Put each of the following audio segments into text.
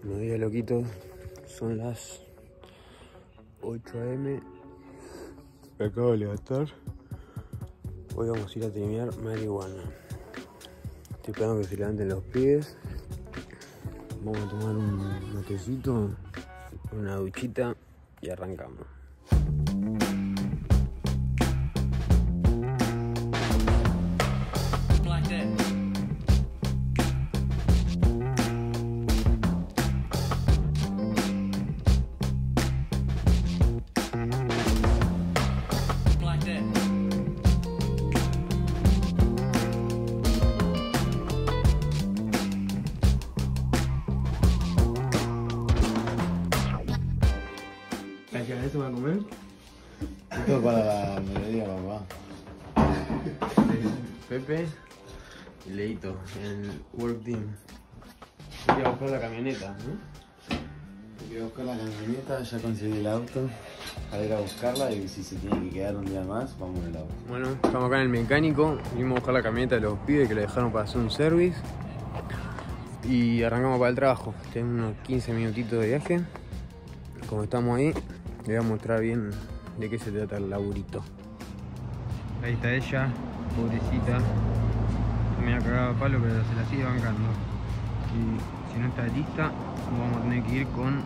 Buenos días, loquitos. Son las 8 AM. Me acabo de levantar. Hoy vamos a ir a trimear marihuana. Estoy esperando que se levanten los pies. Vamos a tomar un matecito, una duchita y arrancamos. ¿Eso va a comer? Esto para la mediodía, papá. Pepe y Leito, el work team. Voy a buscar la camioneta, ¿no? Voy a buscar la camioneta, ya conseguí el auto para ir a buscarla y si se tiene que quedar un día más, vamos en el auto. Bueno, estamos acá en el mecánico, vinimos a buscar la camioneta de los pibes que la dejaron para hacer un service y arrancamos para el trabajo. Tenemos unos 15 minutitos de viaje. Como estamos ahí, le voy a mostrar bien de qué se trata el laburito. Ahí está ella, pobrecita. Me ha cagado a palo, pero se la sigue bancando. Y si no está lista, vamos a tener que ir con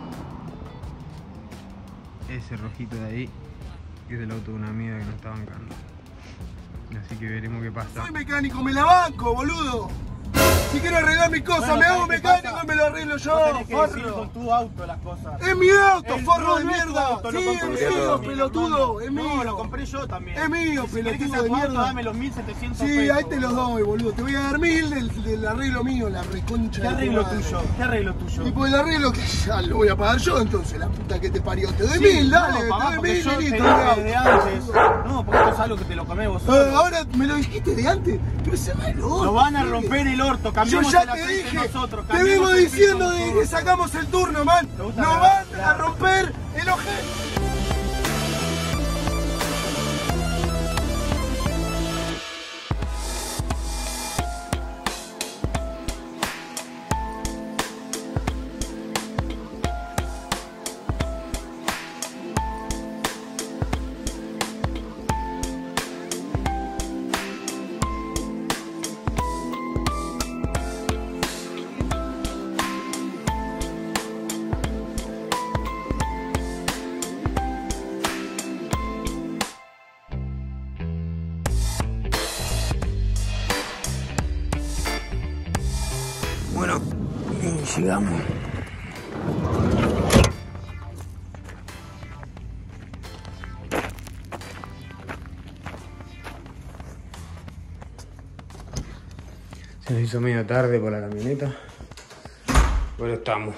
ese rojito de ahí, que es el auto de una amiga que nos está bancando. Así que veremos qué pasa. Soy mecánico, me la banco, boludo. Si quiero arreglar mis cosas, bueno, me hago mecánico y me lo arreglo yo, forro. Con tu auto las cosas. Es mi auto, forro de mierda. Auto, sí, es mío, pelotudo, es mío. No, lo compré yo también. Es mío, si pelotudo de mierda. Dame los 1.700 pesos. Sí, ahí te los doy, boludo. Te voy a dar 1.000 del arreglo mío, la reconcha. ¿Qué arreglo tuyo? ¿Qué arreglo tuyo? Y pues el arreglo que ya lo voy a pagar yo, entonces, la puta que te parió. Te doy 1.000, dale, no, papá, te doy 1.000 yo y listo. desde antes. No, porque esto es algo que te lo comés vos solo. Ahora me lo dijiste de antes, pero se va el orto. Lo van a romper el orto, Yo cambiamos ya el te aceite dije, nosotros. te vengo diciendo de que sacamos el turno, man. Nos van a romper el ojete. Bueno, llegamos. Se nos hizo medio tarde por la camioneta, pero estamos.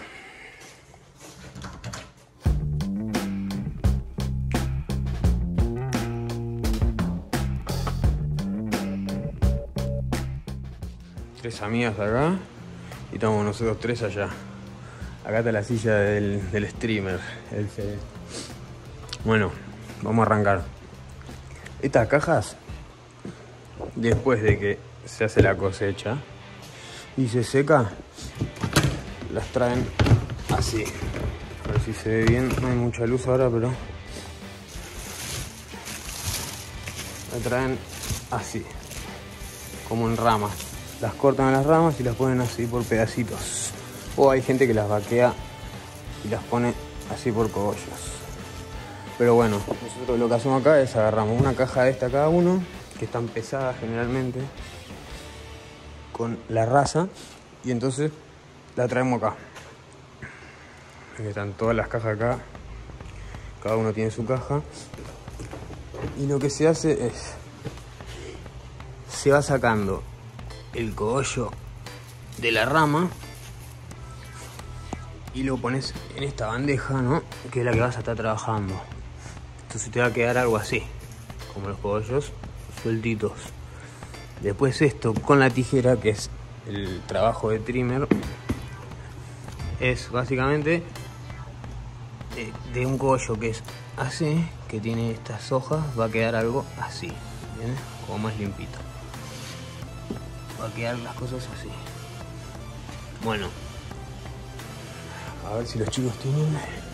Tres amigas acá y estamos nosotros tres allá. Acá está la silla del streamer, el CD. Bueno, vamos a arrancar. Estas cajas, después de que se hace la cosecha y se seca, las traen así. A ver si se ve bien, no hay mucha luz ahora, pero la traen así, como en ramas. Las cortan a las ramas y las ponen así por pedacitos. O hay gente que las vaquea y las pone así por cogollos. Pero bueno, nosotros lo que hacemos acá es agarramos una caja de esta cada uno, que están pesadas generalmente, con la raza, y entonces la traemos acá. Están todas las cajas acá, cada uno tiene su caja. Y lo que se hace es, se va sacando el cogollo de la rama y lo pones en esta bandeja, ¿no? Que es la que vas a estar trabajando. Entonces te va a quedar algo así, como los cogollos sueltitos. Después esto con la tijera, que es el trabajo de trimmer, es básicamente de un cogollo que es así, que tiene estas hojas, va a quedar algo así, ¿entiendes? Como más limpito. Va a quedar las cosas así. Bueno, A ver si los chicos tienen.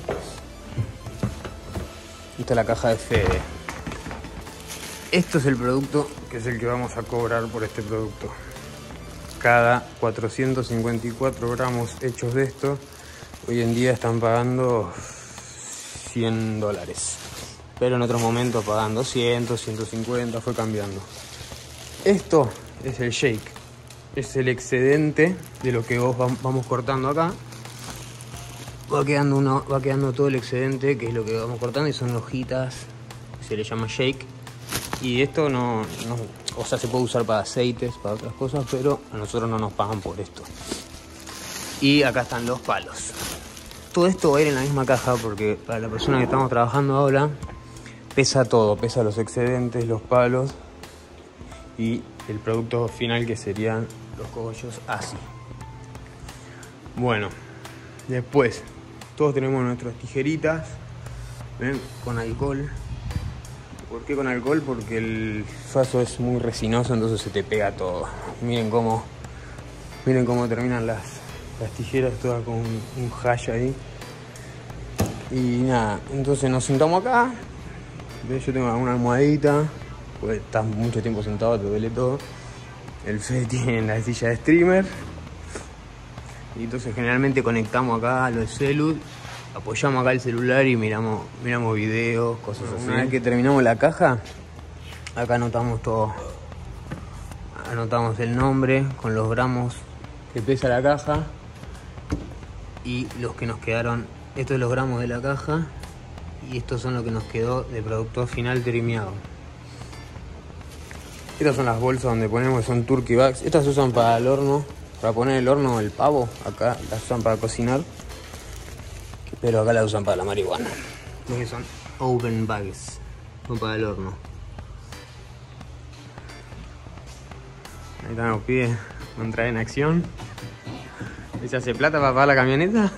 Esta es la caja de Fede. Esto es el producto que es el que vamos a cobrar por este producto. Cada 454 gramos hechos de esto, hoy en día están pagando $100. Pero en otros momentos pagan 200, 150, fue cambiando. Esto es el shake. Es el excedente de lo que vamos cortando acá. Va quedando todo el excedente, que es lo que vamos cortando, y son hojitas, se le llama shake. Y esto no, o sea, se puede usar para aceites, para otras cosas, pero a nosotros no nos pagan por esto. Y acá están los palos. Todo esto va a ir en la misma caja porque para la persona que estamos trabajando ahora pesa todo, pesa los excedentes, los palos y el producto final, que serían los cogollos así. Bueno, después todos tenemos nuestras tijeritas, ¿ven? Con alcohol. ¿Por qué con alcohol? Porque el faso es muy resinoso, entonces se te pega todo. Miren cómo terminan las tijeras todas con un hash ahí. Y nada, entonces nos sentamos acá. ¿Ves? Yo tengo una almohadita, pues estás mucho tiempo sentado, te duele todo. El Fede tiene la silla de streamer. Y entonces generalmente conectamos acá a los celu, apoyamos acá el celular y miramos videos, cosas así. Una vez que terminamos la caja, acá anotamos todo. Anotamos el nombre con los gramos que pesa la caja y los que nos quedaron. Estos son los gramos de la caja y estos son lo que nos quedó de producto final trimeado. Estas son las bolsas donde ponemos, son turkey bags. Estas se usan para el horno, para poner el horno el pavo. Acá las usan para cocinar, pero acá las usan para la marihuana. Que son oven bags, son para el horno. Ahí están los pibes, van a entrar en acción. ¿Se hace plata para pagar la camioneta?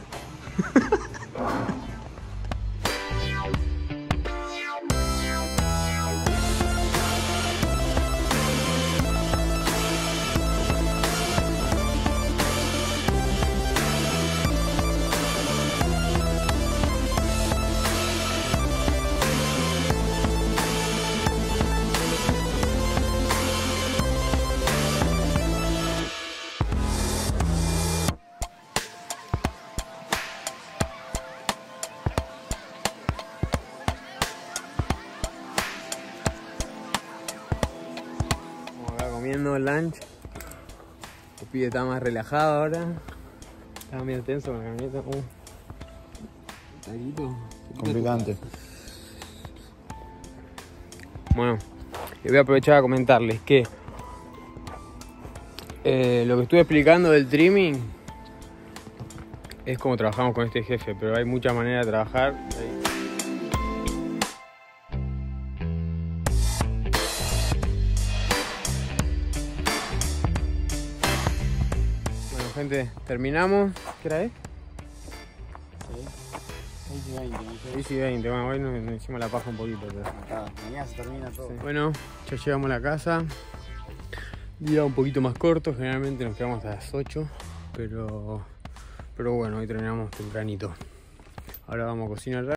Comiendo el lunch. El pibe está más relajado ahora. Estaba medio tenso con la camioneta. Taguito. Complicante. Bueno, voy a aprovechar a comentarles que lo que estuve explicando del trimming es como trabajamos con este jefe, pero hay muchas maneras de trabajar. Gente, terminamos. ¿Qué hora es? 6 y 20. Bueno, hoy nos hicimos la paja un poquito. Pero... mañana se termina todo. Sí. Bueno, ya llegamos a la casa. Día un poquito más corto, generalmente nos quedamos hasta las 8. Pero bueno, hoy terminamos tempranito. Ahora vamos a cocinar.